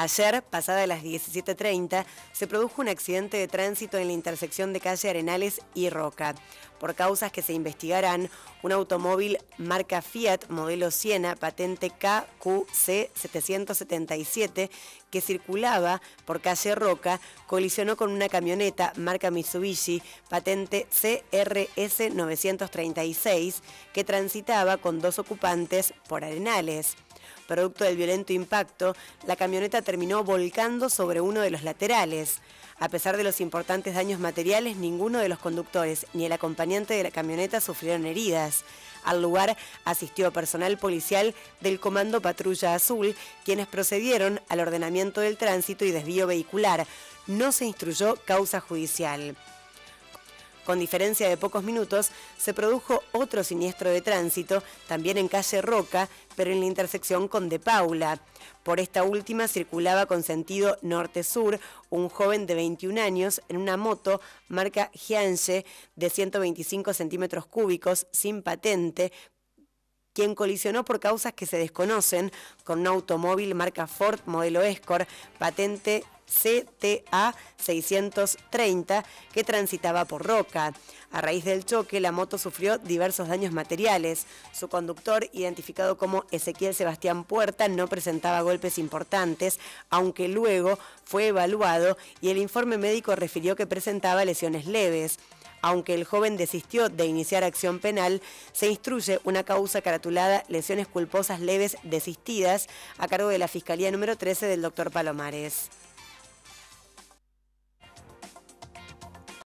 Ayer, pasada las 17:30, se produjo un accidente de tránsito en la intersección de calle Arenales y Roca. Por causas que se investigarán, un automóvil marca Fiat, modelo Siena, patente KQC 777, que circulaba por calle Roca, colisionó con una camioneta marca Mitsubishi, patente CRS 936, que transitaba con dos ocupantes por Arenales. Producto del violento impacto, la camioneta terminó volcando sobre uno de los laterales. A pesar de los importantes daños materiales, ninguno de los conductores ni el acompañante de la camioneta sufrieron heridas. Al lugar asistió personal policial del Comando Patrulla Azul, quienes procedieron al ordenamiento del tránsito y desvío vehicular. No se instruyó causa judicial. Con diferencia de pocos minutos, se produjo otro siniestro de tránsito, también en calle Roca, pero en la intersección con De Paula. Por esta última circulaba con sentido norte-sur un joven de 21 años en una moto marca Gianche de 125 centímetros cúbicos sin patente, quien colisionó por causas que se desconocen con un automóvil marca Ford modelo Escort, patente CTA 630, que transitaba por Roca. A raíz del choque, la moto sufrió diversos daños materiales. Su conductor, identificado como Ezequiel Sebastián Puerta, no presentaba golpes importantes, aunque luego fue evaluado y el informe médico refirió que presentaba lesiones leves. Aunque el joven desistió de iniciar acción penal, se instruye una causa caratulada lesiones culposas leves desistidas a cargo de la Fiscalía número 13 del doctor Palomares.